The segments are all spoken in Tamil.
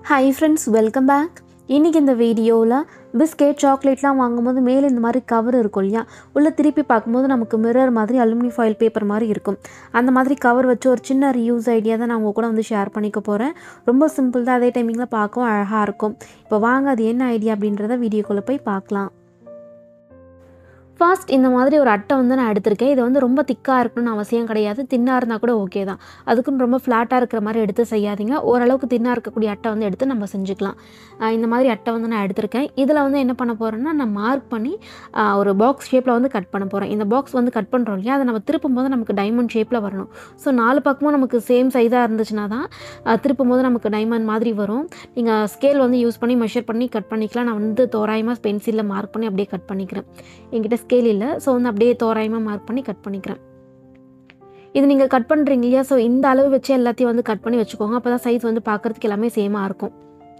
Hi friends, welcome back. இன்னைக்கு இந்த வீடியோவில் பிஸ்கெட் சாக்லேட்லாம் வாங்கும்போது மேலே இந்த மாதிரி கவர் இருக்கும் இல்லையா, உள்ளே திருப்பி பார்க்கும்போது நமக்கு மிரர் மாதிரி அலுமினியம் ஃபாயில் பேப்பர் மாதிரி இருக்கும். அந்த மாதிரி கவர் வச்சு ஒரு சின்ன ரீயூஸ் ஐடியா தான் நான் உங்கள் கூட வந்து ஷேர் பண்ணிக்க போகிறேன். ரொம்ப சிம்பிள் தான், அதே டைமிங்கில் பார்க்கவும் அழகாக இருக்கும். இப்போ வாங்க அது என்ன ஐடியா அப்படின்றத வீடியோக்குள்ளே போய் பார்க்கலாம். ஃபர்ஸ்ட் இந்த மாதிரி ஒரு அட்டை வந்து நான் எடுத்திருக்கேன். இது வந்து ரொம்ப திக்காக இருக்கணும்னு அவசியம் கிடையாது, தின்னாக இருந்தால் கூட ஓகே தான். அதுக்குன்னு ரொம்ப ஃப்ளாட்டாக இருக்கிற மாதிரி எடுத்து செய்யாதீங்க. ஓரளவுக்கு தின்னாக இருக்கக்கூடிய அட்டை வந்து எடுத்து நம்ம செஞ்சுக்கலாம். இந்த மாதிரி அட்டை வந்து நான் எடுத்திருக்கேன். இதில் வந்து என்ன பண்ண போகிறேன்னா, நான் மார்க் பண்ணி ஒரு பாக்ஸ் ஷேப்பில் வந்து கட் பண்ண போகிறேன். இந்த பாக்ஸ் வந்து கட் பண்ணுறோம் இல்லையா, அதை நம்ம திருப்பும் போது நமக்கு டைமண்ட் ஷேப்பில் வரணும். ஸோ 4 பக்கமும் நமக்கு சேம் சைஸாக இருந்துச்சுன்னா தான் திருப்பும் போது நமக்கு டைமண்ட் மாதிரி வரும். நீங்கள் ஸ்கேல் வந்து யூஸ் பண்ணி மெஷர் பண்ணி கட் பண்ணிக்கலாம். நான் வந்து தோராயமாக பென்சிலில் மார்க் பண்ணி அப்படியே கட் பண்ணிக்கிறேன். என்கிட்ட ஸ்கேல் இல்லை, ஸோ வந்து அப்படியே தோராயமாக மார்க் பண்ணி கட் பண்ணிக்கிறேன். இது நீங்கள் கட் பண்ணுறீங்க இல்லையா, ஸோ இந்த அளவு வச்சு எல்லாத்தையும் வந்து கட் பண்ணி வச்சுக்கோங்க. அப்போ தான் சைஸ் வந்து பார்க்குறதுக்கு எல்லாமே சேமாக இருக்கும்.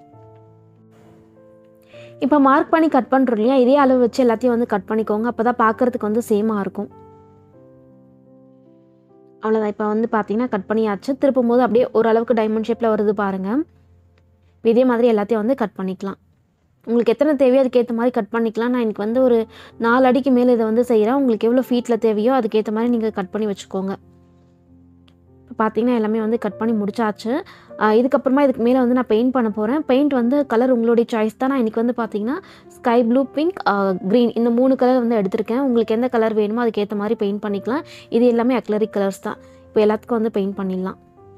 இப்போ மார்க் பண்ணி கட் பண்ணுறோம் இல்லையா, இதே அளவு வச்சு எல்லாத்தையும் வந்து கட் பண்ணிக்கோங்க. அப்போ தான் பார்க்குறதுக்கு வந்து சேமாக இருக்கும். அவ்வளோதான். இப்போ வந்து பார்த்தீங்கன்னா கட் பண்ணியாச்சு. திருப்பும் போது அப்படியே ஓரளவுக்கு டைமண்ட் ஷேப்பில் வருது பாருங்கள். இதே மாதிரி எல்லாத்தையும் வந்து கட் பண்ணிக்கலாம். உங்களுக்கு எத்தனை தேவையோ அதுக்கேற்ற மாதிரி கட் பண்ணிக்கலாம். நான் எனக்கு வந்து ஒரு 4 அடிக்கு மேலே இதை வந்து செய்கிறேன். உங்களுக்கு எவ்வளோ ஃபீட்டில் தேவையோ அதுக்கேற்ற மாதிரி நீங்கள் கட் பண்ணி வச்சுக்கோங்க. இப்போ பார்த்தீங்கன்னா எல்லாமே வந்து கட் பண்ணி முடிச்சாச்சு. இதுக்கப்புறமா இதுக்கு மேலே வந்து நான் பெயிண்ட் பண்ண போகிறேன். பெயிண்ட் வந்து கலர் உங்களுடைய சாய்ஸ் தான். நான் இன்றைக்கி வந்து பார்த்தீங்கன்னா ஸ்கை ப்ளூ, பிங்க், க்ரீன் இந்த 3 கலர் வந்து எடுத்திருக்கேன். உங்களுக்கு எந்த கலர் வேணுமோ அதுக்கேற்ற மாதிரி பெயிண்ட் பண்ணிக்கலாம். இது எல்லாமே அக்லரிக் கலர்ஸ் தான். இப்போ எல்லாத்துக்கும் வந்து பெயிண்ட் பண்ணிடலாம்.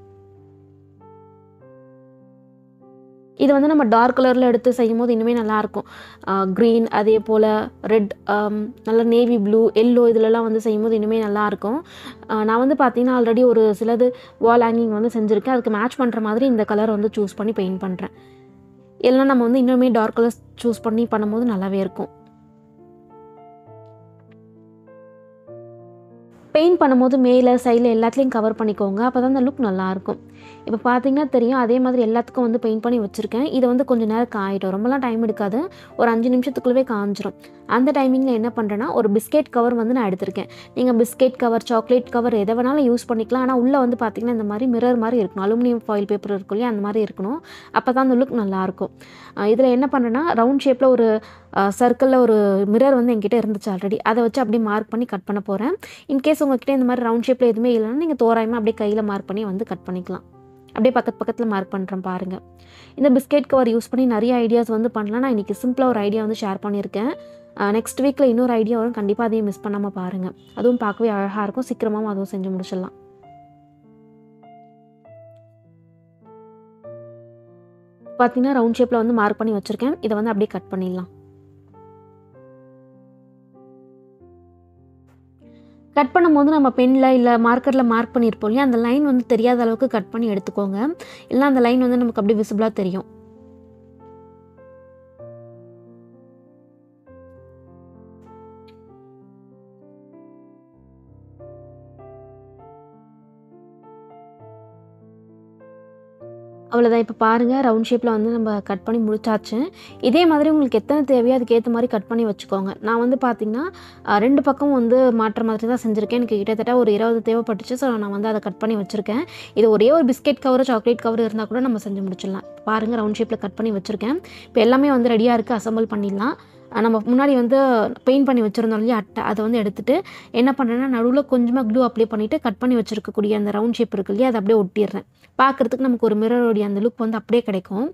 இது வந்து நம்ம டார்க் கலரில் எடுத்து செய்யும் போது இன்னுமே நல்லாயிருக்கும். க்ரீன், அதே போல் ரெட், நல்ல நேவி ப்ளூ, எல்லோ இதிலலாம் வந்து செய்யும்போது இன்னுமே நல்லாயிருக்கும். நான் வந்து பார்த்திங்கன்னா ஆல்ரெடி ஒரு சிலது வால் ஹேங்கிங் வந்து செஞ்சுருக்கேன். அதுக்கு மேட்ச் பண்ணுற மாதிரி இந்த கலர் வந்து சூஸ் பண்ணி பெயிண்ட் பண்ணுறேன். எல்லாம் நம்ம வந்து இன்னுமே டார்க் கலர்ஸ் சூஸ் பண்ணி பண்ணும்போது நல்லாவே இருக்கும். பெயிண்ட் பண்ணும்போது மேலே சைடில் எல்லாத்துலேயும் கவர் பண்ணிக்கோங்க. அப்போ தான் அந்த லுக் நல்லாயிருக்கும். இப்போ பார்த்தீங்கன்னா தெரியும், அதே மாதிரி எல்லாத்துக்கும் வந்து பெயிண்ட் பண்ணி வச்சுருக்கேன். இதை வந்து கொஞ்சம் நேரம் காயிடும், ரொம்பலாம் டைம் எடுக்காது, ஒரு 5 நிமிஷத்துக்குள்ளே காஞ்சிரும். அந்த டைமிங்கில் என்ன பண்ணுறேன்னா, ஒரு பிஸ்கெட் கவர் வந்து நான் எடுத்திருக்கேன். நீங்கள் பிஸ்கெட் கவர், சாக்லேட் கவர் எதை வேணாலும் யூஸ் பண்ணிக்கலாம். ஆனால் உள்ளே வந்து பார்த்திங்கன்னா இந்த மாதிரி மிரர் மாதிரி இருக்கணும். அலுமினியம் ஃபாயில் பேப்பர் இருக்கும் இல்லையா, அந்த மாதிரி இருக்கணும். அப்போ தான் அந்த லுக் நல்லாயிருக்கும். இதில் என்ன பண்ணுறேன்னா, ரவுண்ட் ஷேப்பில் ஒரு சர்க்கிளில் ஒரு மிரர் வந்து என்கிட்ட இருந்துச்சு ஆல்ரெடி. அதை வச்சு அப்படியே மார்க் பண்ணி கட் பண்ண போகிறேன். இன்கேஸ் உங்கள்கிட்ட இந்த மாதிரி ரவுண்ட் ஷேப்பில் எதுவுமே இல்லைன்னா நீங்கள் தோராயமாக அப்படியே கையில் மார்க் பண்ணி வந்து கட் பண்ணிக்கலாம். அப்படியே பக்கத்தில் மார்க் பண்ணுறேன் பாருங்கள். இந்த பிஸ்கெட் கவர் யூஸ் பண்ணி நிறைய ஐடியாஸ் வந்து பண்ணலாம். நான் இன்றைக்கி சிம்பிளாக ஒரு ஐடியா வந்து ஷேர் பண்ணியிருக்கேன். நெக்ஸ்ட் வீக்கில் இன்னொரு ஐடியா வரும், கண்டிப்பாக அதையும் மிஸ் பண்ணாமல் பாருங்கள். அதுவும் பார்க்கவே அழகாக இருக்கும். சீக்கிரமாகவும் அதுவும் செஞ்சு முடிச்சிடலாம். பார்த்தீங்கன்னா ரவுண்ட் ஷேப்பில் வந்து மார்க் பண்ணி வச்சுருக்கேன். இதை வந்து அப்படியே கட் பண்ணிடலாம். கட் பண்ணும்போது நம்ம பெனில் இல்லை மார்க்கரில் மார்க் பண்ணியிருப்போம் இல்லையா, அந்த லைன் வந்து தெரியாத அளவுக்கு கட் பண்ணி எடுத்துக்கோங்க. இல்லைனா அந்த லைன் வந்து நமக்கு அப்படியே விசிபிளாக தெரியும். அவ்வளோதான். இப்போ பாருங்கள், ரவுண்ட் ஷேப்பில் வந்து நம்ம கட் பண்ணி முடிச்சாச்சு. இதே மாதிரி உங்களுக்கு எத்தனை தேவையோ அதுக்கேற்ற மாதிரி கட் பண்ணி வச்சுக்கோங்க. நான் வந்து பார்த்திங்கன்னா 2 பக்கம் வந்து மாற்ற மாதிரி தான் செஞ்சுருக்கேன். எனக்கு கிட்டத்தட்ட ஒரு 20 தேவைப்பட்டுச்சு. ஸோ நான் வந்து அதை கட் பண்ணி வச்சுருக்கேன். இது ஒரே ஒரு பிஸ்கெட் கவர், சாக்லேட் கவர் இருந்தால் கூட நம்ம செஞ்சு முடிச்சிடலாம். பாருங்கள், ரவுண்ட் ஷேப்பில் கட் பண்ணி வச்சுருக்கேன். இப்போ எல்லாமே வந்து ரெடியாக இருக்குது, அசம்பிள் பண்ணிடலாம். நம்ம முன்னாடி வந்து பெயிண்ட் பண்ணி வச்சுருந்தோம் இல்லையா அட்டை, அதை வந்து எடுத்துகிட்டு என்ன பண்ணுறேன்னா, நடுவில் கொஞ்சமாக க்ளூ அப்ளை பண்ணிவிட்டு கட் பண்ணி வச்சுருக்கக்கூடிய அந்த ரவுண்ட் ஷேப் இருக்கு இல்லையா, அதை அப்படியே ஒட்டிடுறேன். பார்க்குறதுக்கு நமக்கு ஒரு மிரரோடைய அந்த லுக் வந்து அப்படியே கிடைக்கும்.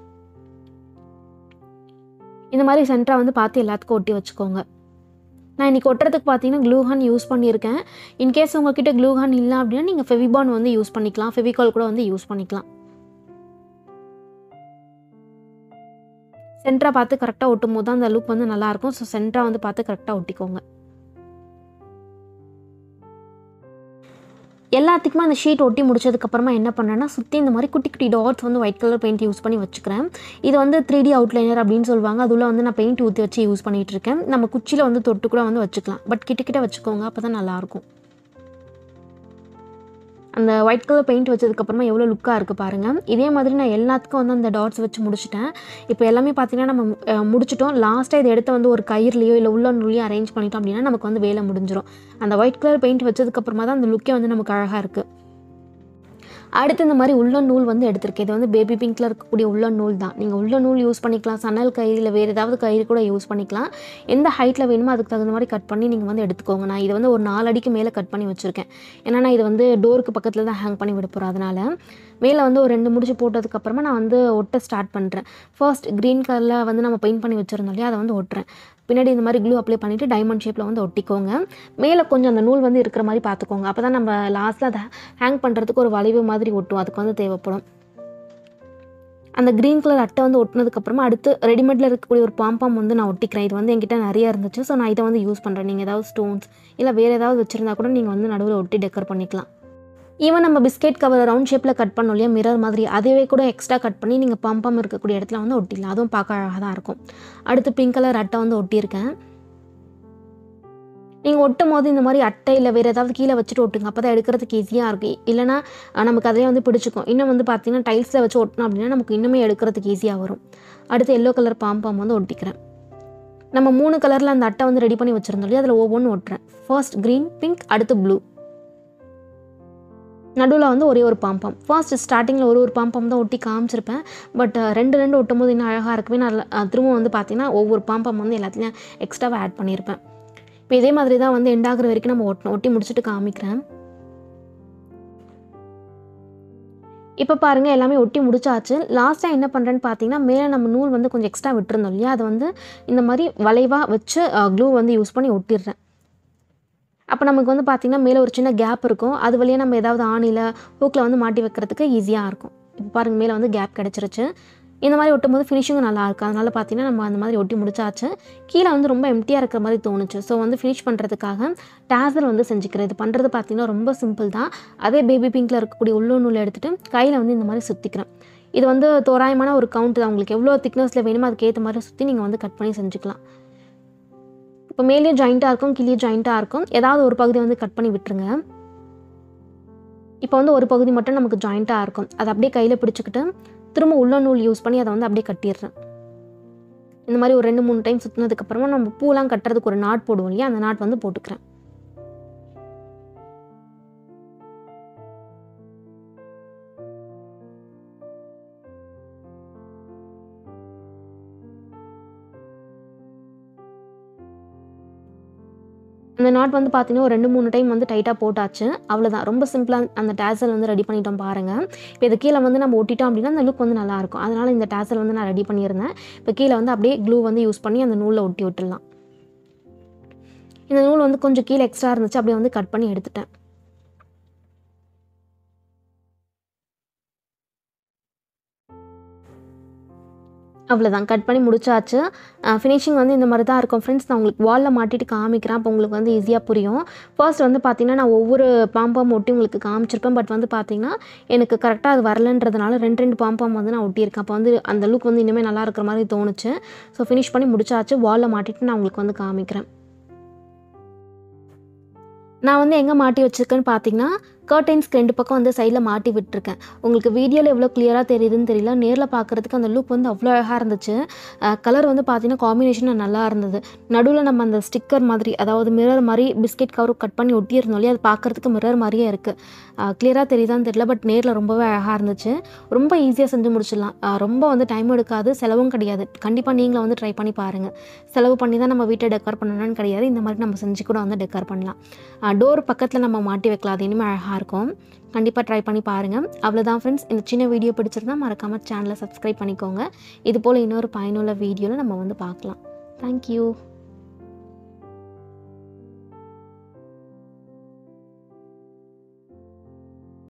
இந்த மாதிரி சென்டராக வந்து பார்த்து எல்லாத்துக்கும் ஒட்டி வச்சுக்கோங்க. நான் இன்றைக்கி ஒட்டுறதுக்கு பார்த்தீங்கன்னா க்ளூஹான் யூஸ் பண்ணியிருக்கேன். இன்கேஸ் உங்கள்கிட்ட க்ளூஹான் இல்லை அப்படின்னா நீங்கள் ஃபெவிபான் வந்து யூஸ் பண்ணிக்கலாம், ஃபெவிகால் கூட வந்து யூஸ் பண்ணிக்கலாம். சென்டராக பார்த்து கரெக்டாக ஒட்டும் போது தான் அந்த லுக் வந்து நல்லாயிருக்கும். ஸோ சென்டராக வந்து பார்த்து கரெக்டாக ஒட்டிக்கோங்க. எல்லாத்துக்குமே அந்த ஷீட் ஒட்டி முடிச்சதுக்கப்புறமா என்ன பண்ணுறேன்னா, சுற்றி இந்த மாதிரி குட்டி குட்டி டாட்ஸ் வந்து ஒயிட் கலர் பெயிண்ட் யூஸ் பண்ணி வச்சுக்கிறேன். இது வந்து 3D அவுட்லைனர் அப்படின்னு சொல்லுவாங்க. அதுள்ள வந்து நான் பெயிண்ட் ஊற்றி வச்சு யூஸ் பண்ணிகிட்ருக்கேன். நம்ம குச்சியில் வந்து தொட்டு கூட வந்து வச்சுக்கலாம். பட் கிட்ட வச்சுக்கோங்க, அப்போ தான் நல்லாயிருக்கும். அந்த ஒயிட் கலர் பெயிண்ட் வச்சதுக்கப்புறமா எவ்வளோ லுக்காக இருக்குது பாருங்கள். இதே மாதிரி நான் எல்லாத்துக்கும் வந்து அந்த டாட்ஸ் வச்சு முடிச்சிட்டேன். இப்போ எல்லாமே பார்த்திங்கன்னா நம்ம முடிச்சிட்டோம். லாஸ்ட்டாக இதை எடுத்து வந்து ஒரு கயிறுலையோ இல்லை உள்ளே அரேஞ்ச் பண்ணிட்டோம் அப்படின்னா நமக்கு வந்து வேலை முடிஞ்சிடும். அந்த ஒயிட் கலர் பெயிண்ட் வச்சதுக்கப்புறமா தான் அந்த லுக்கே வந்து நமக்கு அழகாக இருக்குது. அடுத்து இந்த மாதிரி உள்ளன் நூல் வந்து எடுத்திருக்கேன். இது வந்து பேபி பிங்க்கில் இருக்கக்கூடிய உள்ளன் நூல் தான். நீங்கள் உள்ளன் நூல் யூஸ் பண்ணிக்கலாம், சணல் கயிறு இல்லை வேறு ஏதாவது கயிறு கூட யூஸ் பண்ணிக்கலாம். எந்த ஹைட்டில் வேணுமோ அதுக்கு தகுந்த மாதிரி கட் பண்ணி நீங்கள் வந்து எடுத்துக்கோங்க. நான் இதை வந்து ஒரு 4 அடிக்கு மேலே கட் பண்ணி வச்சுருக்கேன். ஏன்னா நான் இது வந்து டோருக்கு பக்கத்தில் தான் ஹேங் பண்ணி விட போகிறேன். அதனால் மேலே வந்து ஒரு 2 முடிச்சு போட்டதுக்கப்புறமா நான் வந்து ஒட்ட ஸ்டார்ட் பண்ணுறேன். ஃபர்ஸ்ட் க்ரீன் கலரில் வந்து நம்ம பெயிண்ட் பண்ணி வச்சுருந்தோம் இல்லையா, அதை வந்து ஒட்டுறேன். பின்னாடி இந்த மாதிரி க்ளூ அப்ளை பண்ணிவிட்டு டைமண்ட் ஷேப்பில் வந்து ஒட்டிக்கோங்க. மேலே கொஞ்சம் அந்த நூல் வந்து இருக்கிற மாதிரி பார்த்துக்கோங்க. அப்போ தான் நம்ம லாஸ்ட்டில் அதை ஹேங் பண்ணுறதுக்கு ஒரு வளைவு மாதிரி ஒட்டும், அதுக்கு வந்து தேவைப்படும். அந்த க்ரீன் கலர் அட்டை வந்து ஒட்டினதுக்கப்புறமா அடுத்து ரெடிமேடில் இருக்கக்கூடிய ஒரு பாம்பாம் வந்து நான் ஒட்டிக்கிறேன். இது வந்து என்கிட்ட நிறையா இருந்துச்சு. ஸோ நான் இதை வந்து யூஸ் பண்ணுறேன். நீங்கள் ஏதாவது ஸ்டோன்ஸ் இல்லை வேறு ஏதாவது வச்சுருந்தா கூட நீங்கள் வந்து நடுவில் ஒட்டி டெக்கர் பண்ணிக்கலாம். ஈவன் நம்ம பிஸ்கெட் கவர் ரவுண்ட் ஷேப்பில் கட் பண்ணோம் இல்லையா, மிரர் மாதிரி, அதுவே கூட எக்ஸ்ட்ரா கட் பண்ணி நீங்கள் பாம்பாம் இருக்கக்கூடிய இடத்துல வந்து ஒட்டிடலாம். அதுவும் பார்க்க அழகாக தான் இருக்கும். அடுத்து பிங்க் கலர் அட்டை வந்து ஒட்டியிருக்கேன். நீங்கள் ஒட்டும் போது இந்த மாதிரி அட்டை இல்லை வேறு ஏதாவது கீழே வச்சுட்டு ஒட்டுங்க. அப்போ தான் எடுக்கிறதுக்கு ஈஸியாக இருக்கும். இல்லைனா நமக்கு அதிலே வந்து பிடிச்சிக்கும். இன்னும் வந்து பார்த்திங்கன்னா டைல்ஸில் வச்சு ஒட்டினோம் அப்படின்னா நமக்கு இன்னுமே எடுக்கிறதுக்கு ஈஸியாக வரும். அடுத்து எல்லோ கலர் பாம்பாம் வந்து ஒட்டிக்கிறேன். நம்ம 3 கலரில் அந்த அட்டை வந்து ரெடி பண்ணி வச்சுருந்தோம் இல்லையா, அதில் ஒவ்வொன்றும் ஒட்டுறேன். ஃபர்ஸ்ட் க்ரீன், பிங்க், அடுத்து ப்ளூ. நடுவில் வந்து ஒரே ஒரு பாம்பாம். ஃபர்ஸ்ட் ஸ்டார்டிங்கில் ஒரு பாம்பாம் தான் ஒட்டி காமிச்சிருப்பேன். பட் 2 ஒட்டும் போது இன்னும் அழகாக இருக்குமே. நான் திரும்ப வந்து பார்த்திங்கன்னா ஒவ்வொரு பாம்பாம் வந்து எல்லாத்துலேயும் எக்ஸ்ட்ராவாக ஆட் பண்ணியிருப்பேன். இப்போ இதே மாதிரி தான் வந்து எண்ட் ஆகிற வரைக்கும் நம்ம ஒட்டி முடிச்சுட்டு காமிக்கிறேன். இப்போ பாருங்கள், எல்லாமே ஒட்டி முடிச்சாச்சு. லாஸ்ட்டாக என்ன பண்ணுறேன்னு பார்த்தீங்கன்னா, மேலே நம்ம நூல் வந்து கொஞ்சம் எக்ஸ்ட்ரா விட்டுருந்தோம் இல்லையா, அதை வந்து இந்த மாதிரி வளைவாக வச்சு க்ளூ வந்து யூஸ் பண்ணி ஒட்டிடுறேன். அப்போ நமக்கு வந்து பார்த்திங்கன்னா மேலே ஒரு சின்ன கேப் இருக்கும். அது வழியாக நம்ம ஏதாவது ஆணியில் ஹூக்கில் வந்து மாட்டி வைக்கிறதுக்கு ஈஸியாக இருக்கும். இப்போ பாருங்கள், மேலே வந்து கேப் கிடச்சிருச்சு. இந்த மாதிரி ஒட்டும் போது ஃபினிஷிங்கும் நல்லாயிருக்கும். அதனால் பார்த்திங்கன்னா நம்ம அந்த மாதிரி ஒட்டி முடிச்சாச்சு. கீழே வந்து ரொம்ப எம்டியாக இருக்கிற மாதிரி தோணுச்சு. ஸோ வந்து ஃபினிஷ் பண்ணுறதுக்காக டேசல் வந்து செஞ்சுக்கிறேன். இது பண்ணுறது பார்த்திங்கன்னா ரொம்ப சிம்பிள் தான். அதே பேபி பிங்க்கில் இருக்கக்கூடிய உள்ளூர் நூலை எடுத்துகிட்டு கையில் வந்து இந்த மாதிரி சுற்றிக்கிறேன். இது வந்து தோராயமான ஒரு கவுண்ட் தான். உங்களுக்கு எவ்வளோ திக்னஸில் வேணுமோ அதுக்கேற்ற மாதிரி சுற்றி நீங்கள் வந்து கட் பண்ணி செஞ்சுக்கலாம். இப்போ மேலேயும் ஜாயிண்ட்டாக இருக்கும், கீழே ஜாயிண்ட்டாக இருக்கும். ஏதாவது ஒரு பகுதி வந்து கட் பண்ணி விட்டுருங்க. இப்போ வந்து ஒரு பகுதி மட்டும் நமக்கு ஜாயிண்ட்டாக இருக்கும். அதை அப்படியே கையில் பிடிச்சிக்கிட்டு திரும்ப உள்ள நூல் யூஸ் பண்ணி அதை வந்து அப்படியே கட்டிடுறேன். இந்த மாதிரி ஒரு 2-3 டைம் சுற்றினதுக்கப்புறமா நம்ம பூலாம் கட்டுறதுக்கு ஒரு நாட் போடுவோம் இல்லையா, அந்த நாட் வந்து போட்டுக்கிறேன். அந்த நாட் வந்து பார்த்தீங்கன்னா ஒரு 2-3 டைம் வந்து டைட்டாக போட்டாச்சு. அவ்வளோதான். ரொம்ப சிம்பிளாக அந்த டேசல் வந்து ரெடி பண்ணிட்டோம் பாருங்கள். இப்போ இது கீழே வந்து நம்ம ஒட்டிட்டோம் அப்படின்னா அந்த லுக் வந்து நல்லாயிருக்கும். அதனால் இந்த டேசல் வந்து நான் ரெடி பண்ணியிருந்தேன். இப்போ கீழே வந்து அப்படியே க்ளூ வந்து யூஸ் பண்ணி அந்த நூலில் ஒட்டி விட்டுடலாம். இந்த நூல் வந்து கொஞ்சம் கீழே எக்ஸ்ட்ரா இருந்துச்சு, அப்படியே வந்து கட் பண்ணி எடுத்துட்டேன். அவ்வளோதான், கட் பண்ணி முடிச்சாச்சு. ஃபினிஷிங் வந்து இந்த மாதிரி தான் இருக்கும் ஃப்ரெண்ட்ஸ். நான் உங்களுக்கு வாலில் மாட்டிட்டு காமிக்கிறேன். அப்போ உங்களுக்கு வந்து ஈஸியாக புரியும். ஃபர்ஸ்ட் வந்து பார்த்திங்கன்னா நான் ஒவ்வொரு பாம்பாம் ஒட்டி உங்களுக்கு காமிச்சிருப்பேன். பட் வந்து பார்த்திங்கன்னா எனக்கு கரெக்டாக அது வரலன்றதுனால 2 பாம்பாம் வந்து நான் ஒட்டியிருக்கேன். அப்போ வந்து அந்த லுக் வந்து இனிமேல் நல்லா இருக்கிற மாதிரி தோணுச்சு. ஸோ ஃபினிஷ் பண்ணி முடிச்சாச்சு. வாலில் மாட்டிட்டு நான் உங்களுக்கு வந்து காமிக்கிறேன். நான் வந்து எங்கே மாட்டி வச்சுருக்கேன்னு பார்த்தீங்கன்னா, கர்டைன்ஸ்க்கு 2 பக்கம் வந்து சைடில் மாட்டி விட்டுருக்கேன். உங்களுக்கு வீடியோவில் எவ்வளோ கிளியராக தெரியுதுன்னு தெரியல. நேரில் பார்க்குறதுக்கு அந்த லுக் வந்து அவ்வளோ அழகாக இருந்துச்சு. கலர் வந்து பார்த்தீங்கன்னா காம்பினேஷன் நல்லா இருந்தது. நடுவில் நம்ம அந்த ஸ்டிக்கர் மாதிரி, அதாவது மிரர் மாதிரி பிஸ்கெட் கவர் கட் பண்ணி ஒட்டியிருந்தோம் இல்லையா, அது பார்க்குறதுக்கு மிரர் மாதிரியே இருக்குது. கிளியராக தெரியுதான்னு தெரியல. பட் நேரில் ரொம்பவே அழகாக இருந்துச்சு. ரொம்ப ஈஸியாக செஞ்சு முடிச்சிடலாம். ரொம்ப வந்து டைம் எடுக்காது, செலவும் கிடையாது. கண்டிப்பாக நீங்களும் வந்து ட்ரை பண்ணி பாருங்கள். செலவு பண்ணி தான் நம்ம வீட்டை டெக்கர் பண்ணணும்னு கிடையாது. இந்த மாதிரி நம்ம செஞ்சு கூட வந்து டெக்கர் பண்ணலாம். டோர் பக்கத்தில் நம்ம மாட்டி வைக்கலாம். அது இனிமேல் அழகாக இருக்கும். கண்டிப்பாக ட்ரை பண்ணி பாருங்கள். அவ்வளோதான் ஃப்ரெண்ட்ஸ். இந்த சின்ன வீடியோ பிடிச்சிருந்தா மறக்காமல் சேனலை சப்ஸ்கிரைப் பண்ணிக்கோங்க. இது போல் இன்னொரு பயனுள்ள வீடியோவில் நம்ம வந்து பார்க்கலாம். தேங்க்யூ.